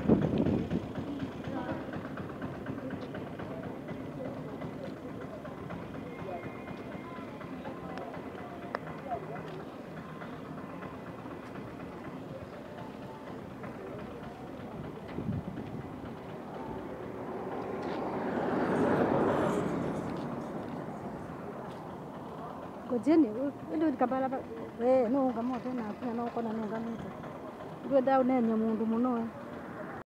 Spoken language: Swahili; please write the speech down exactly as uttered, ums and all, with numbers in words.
Kujeni, ndio nikabala eh no ngamoto na kuna no kona nenga mtu. Ndio dau nenye mundu muno.